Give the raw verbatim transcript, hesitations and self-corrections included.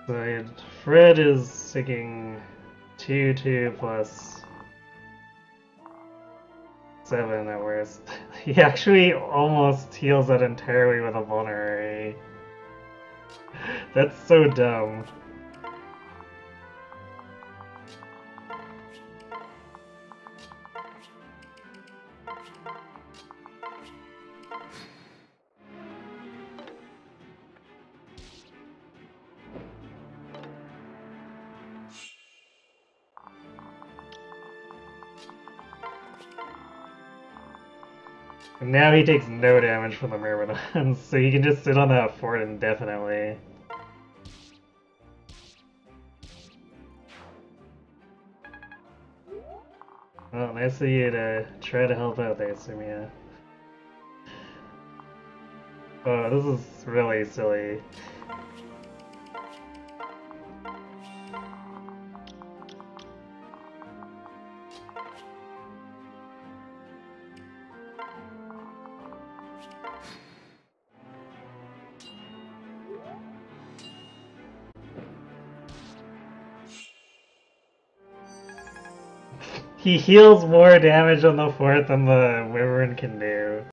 So yeah, Fred is taking two two plus seven at worst. He actually almost heals it entirely with a vulnerary. That's so dumb. And now he takes no damage from the Myrmidons, so he can just sit on that fort indefinitely. Well, nice of you to try to help out there, Sumia. Oh, this is really silly. He heals more damage on the fort than the Wyvern can do.